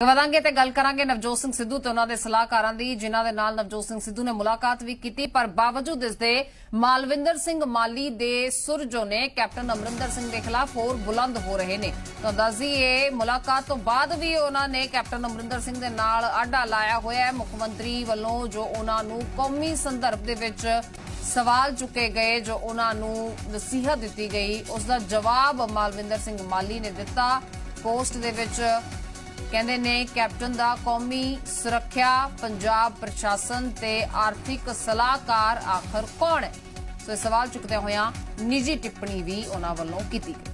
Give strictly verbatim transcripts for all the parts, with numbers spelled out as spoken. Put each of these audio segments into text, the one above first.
तो वधांगे ते गल करांगे नवजोत सिंह सिद्धू ते उन्हां दे सलाहकारां दी, जिन्हां दे नाल नवजोत सिंह सिद्धू ने मुलाकात भी कीती, पर बावजूद इसदे मालविंदर सिंह माली दे सुर जो ने कैप्टन अमरिंदर सिंह के खिलाफ होर बुलंद हो रहे ने। तो दस दईए मुलाकात तो बाद भी उन्हां ने कैप्टन अमरिंदर सिंह दे नाल आडा लाया होया है। मुख मंत्री वल्लों जो उन्हां नूं कौमी संदर्भ दे विच सवाल चुके गए, जो उन्होंने नसीहत दी गई, उसका जवाब मालविंदर सिंह माली ने दिता। पोस्ट दे विच कहंदे ने कैप्टन दा कौमी सुरक्षा, पंजाब प्रशासन ते आर्थिक सलाहकार आखिर कौन है। सो सवाल चुकदे होया निजी टिप्पणी भी उन्हां वल्लों कीती गई।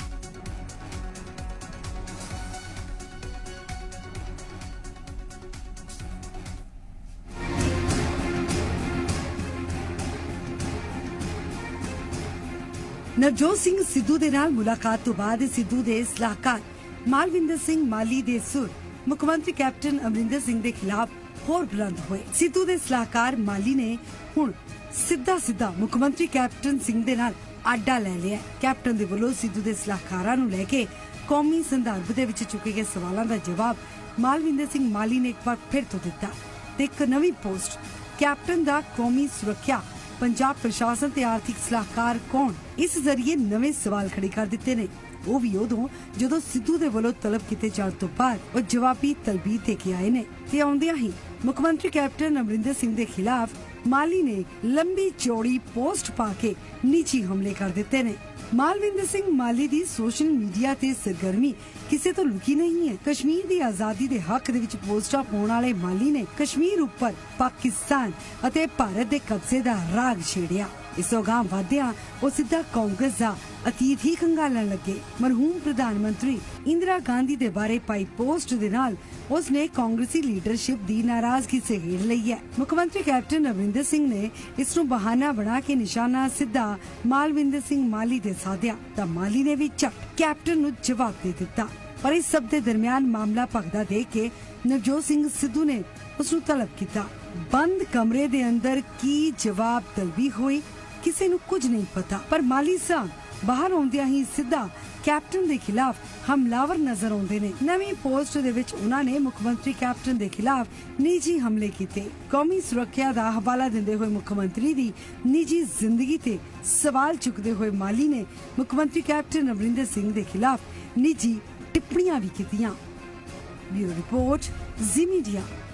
नवजोत सिंह सिद्धू दे नाल मुलाकात तो बाद सिद्धू दे सलाहकार मालविंदर सिंह माली दे सुर मुख्यमंत्री कैप्टन अमरिंदर सिंह दे खिलाफ होर बुलंद हुए। सिद्धू दे सलाहकार माली ने हुण सीधा सीधा मुख्यमंत्री कैप्टन सिंह दे नाल आडा ले लिया। कैप्टन दे वल्लों सिद्धू दे सलाहकारां नूं लैके कौमी संदर्भ दे विच चुके गए सवालों का जवाब मालविंदर सिंह माली ने एक बार फिर तो दिता। ते एक नवी पोस्ट कैप्टन दा कौमी सुरक्षा, पंजाब प्रशासन ते आर्थिक सलाहकार कौन, इस जरिए नवे सवाल खड़े कर दिते ने। वो भी उदों जदों सिद्धू दे वल्लों तलब किते जाण तो बाद वो जवाबी तलबी दे के आए ने। ते आउंदियां ही मुख्यमंत्री कैप्टन अमरिंदर सिंह दे खिलाफ माली ने लंबी चौड़ी पोस्ट पाके निजी हमले कर दिते ने। मालविंदर सिंह माली दी सोशल मीडिया ते सरगर्मी किसे तो लुकी नहीं है। कश्मीर दी आजादी दे हक दे विच पोस्टां पाउण वाले माली ने कश्मीर उपर पाकिस्तान अते भारत दे कब्जे दा राग छेड़िया। इस अगां वधिया वो सीधा कांग्रेस दा अतीत ही खंगालन लगे। मरहूम प्रधानमंत्री इंदिरा गांधी दे बारे पाई पोस्ट दे नाल उसने कांग्रेसी लीडरशिप दी नाराजगी सहेड़ लई है। मुख्यमंत्री कैप्टन अमरिंदर सिंह ने इसनूं बहाना बना के निशाना सीधा मालविंदर सिंह माली दे साधिया तां माली ने भी झट कैप्टन नूं जवाब दे दिता। पर इस सब दे दरमियान मामला भगदा देख के नवजोत सिंह सिद्धू ने उसनूं तलब किया। बंद कमरे दे अंदर की जवाब तलबी हुई किसी नूं कुछ नहीं पता, पर माली साहब बाहर आउंदियां ही सीधा कैप्टन दे खिलाफ हमलावर नजर आउंदे ने। नवी पोस्ट दे विच उन्हां ने मुख्यमंत्री कैप्टन दे खिलाफ निजी हमले कीते। कौमी सुरक्षा दा हवाला दिंदे होए मुख्यमंत्री दी निजी जिंदगी ते सवाल चुकदे होए माली ने मुख्यमंत्री कैप्टन अमरिंदर सिंह दे खिलाफ निजी टिप्पणियां भी कीतियां। Bureau report, Zee media.